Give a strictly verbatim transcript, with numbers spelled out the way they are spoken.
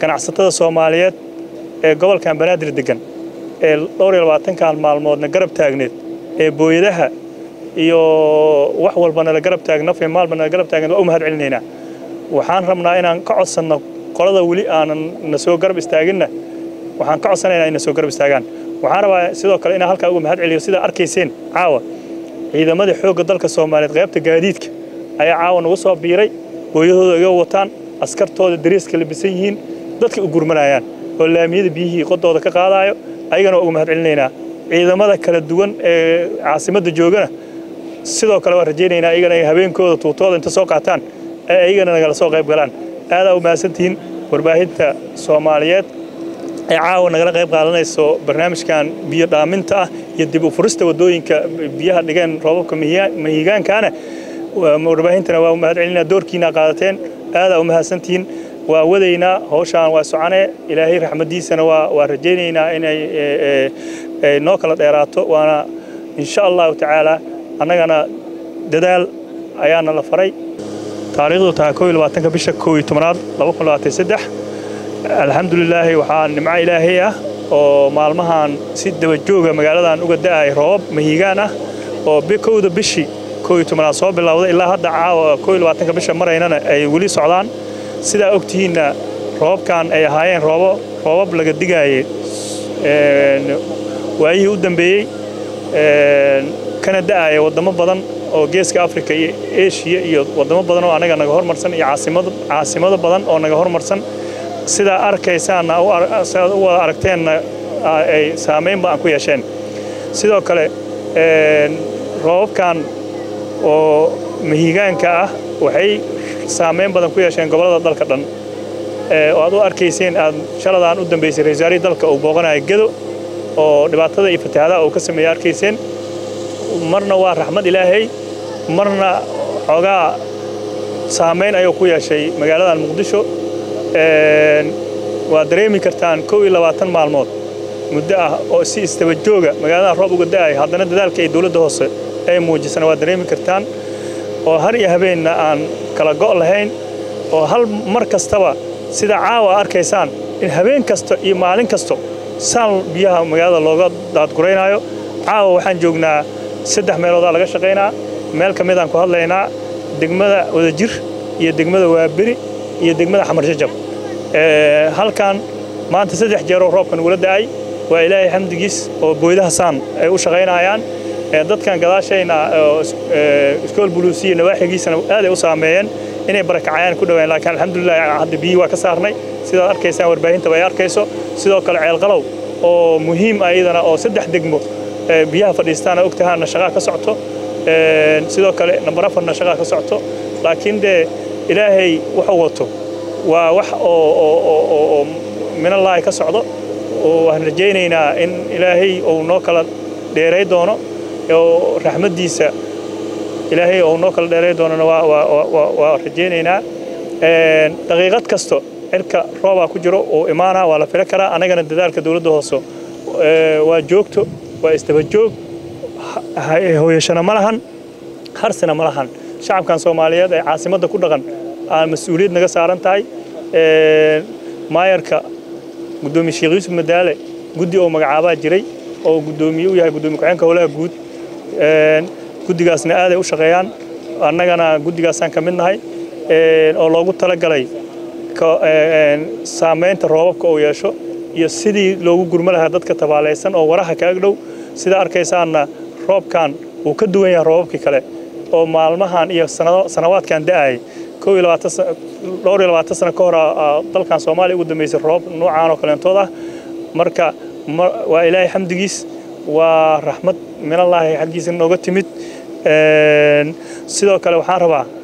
ganacsatada Soomaaliyeed ee gobolkan Banaadir degan ee dhowr iyo labaatan kan maalmoodna garab taagneed ee booyadaha iyo wax walbana la garab taagna fi maalbana la garab taagna oo mahad celinayna waxaan rabnaa inaan ka codsano qolada wali aanan na soo garab istaaginna waxaan ka codsanaynaa in soo garab istaagaan waxaan rabaa sidoo kale inaan halka ugu mahad celiyo sida arkayseen caawa ciidamada xoogga dalka Soomaaliyeed qaybta gaadiidka ayaa caawa nagu soo biiray booyadooda iga wataan askartooda dariiska labisan yihiin dadka u gurmanayaan oo laamiyada biyihii qodooda ka qaadayo ayagana ugu mahad celinaynaa ciidamada kala duwan ee caasimadda joogana sidoo kale waan rajaynaynaa ayagana habeenkooda tuutooda inta soo qaataan ee ayagana nagala soo qayb galaan aad u mahadsantihiin warbaahinta Soomaaliyeed ee caawa nagala qayb qaadanayso barnaamijkan biyo dhaaminta ah iyo dib u furista wadooyinka biyaha dhigeen roobabka mihigaankaana warbaahintan waa mahad celinaa doorkiina qaadateen aad u mahadsantihiin waa wadayna hawshan waa soconee ilaahay raxmadiisana waa waa rajaynaynaa inay noo kala dheeraato waana insha Allah taala annagana dadaal ayaana la faray taariikhdu taa kow iyo labaatan bisha kow iyo tobnaad laba kun labaatan iyo saddex alxamdulillah waxaan nimco ilaahay ah oo maalmahan si daba jooga magaaladan uga da'ay roob mihigaan ah oo bikowda bishi kow iyo tobnaad soo bilowday ilaa hadda caawa kow iyo labaatan bisha mareynana ay wali socdaan sida ogtihiina roobkan ay ahaayeen roobo roobab laga digayay een waayihii u dambeeyay een kana da'ay wadamo badan oo geeska Afrika iyo Asia iyo wadamo badan oo anaga naga hormarsan iyo caasimado caasimado badan oo naga hormarsan sida arkaysaan oo aragteen ay saameyn baan ku yeesheen sidoo kale een roobkan oo mihigaanka ah waxay saameyn badan ku yeesheen gobolada dalka dhan ee oo aad u arkayseen aad shaladaan u dambeysay ra'iisul dalka oo booqanaya Gedo oo dhibaatada iyo fatahaada oo ka sameeyay arkayseen marna waa raxmad Ilaahay marna xogaa saameyn ayuu ku yeeshay magaalada Muqdisho ee waa dareemi kartaan kow iyo labaatan maalmood muddo ah oo si istaba jooga magaalada roob uga da'ay haddana dadaalka ay dawladda hoose ay muujisana waa dareemi kartaan oo har iyo habeenna aan kala go'o lahayn oo hal mar kastaba sida caawa arkaysaan in habeen kasta iyo maalin kasta saan biyaha magaalada looga daadguraynayo caawa waxaan joognaa saddex meelood laga shaqeynaa meel kamid aan ku hadlaynaa degmada Wadajir iyo degmada Waabiri iyo degmada Xamar Jajab ee halkan maanta saddex jeer oo roobkan uga da'ay waa Ilaahay xamdigiis oo booyadaha saan ay u shaqeynayaan ee dadkan gadaashayna iskool buluusiga nawaaxigiisana aad ay u saameeyeen inay barakacayaan ku dhawaan laakiin alxamdulillah hadda biyo waa ka saarnay sida arkaysaan warbaahinta way arkayso sidoo kale ceel qalow oo muhiim ah iyadana oo saddex degmo biyaha fadhiistaan ogtahaana shaqo ka socoto ee sidoo kale number afar na shaqo ka socoto laakiin de Ilaahay wuxuu wato waa wax oo oo oo min Allah ka socdo oo waan rajaynaynaa in Ilaahay uu noo kala dheeray doono oo raxmadiisa Ilaahay uu noo kala dheeray doono waa waa waa rajaynaynaa ee daqiiqad kasto ilka rooba ku jiro oo imaana waa la fira karaa anagana dadaalka dawladda hoose ee waa joogto waa istaba joog hooyashana malahan harsana malahan shacabkan Soomaaliyeed ee caasimadda ku dhaqan aan mas'uuliyad naga saaran tahay ee maayarka gudoomiye Sheekh Yuusuf Madaale guddi oo magacaaba jiray oo gudoomiye u yahay gudoomiye ku-xigeenka howlaha guud ee guddigaasna aad ay u shaqeeyaan annagana guddigaasaan ka mid nahay ee oo loogu talagalay ka ee saameynta roobabka oo yeesho iyo sidii loogu gurma lahaa dadka tabaalaysan oo waraha ka agdhow sida arkaysaana roobkan uu ka duwan yahay roobabkii kale oo maalmahan iyo sanawaadkan da'ay kow iyo labaatan dhowr iyo labaatan sano ka hor dalkan Soomaaliya ugu dambeysay roob noocaan oo kaleentooda marka waa Ilaahay xamdigiis waa raxmad min Allah xaqiisa nooga timid ee sidoo kale waxaan rabaa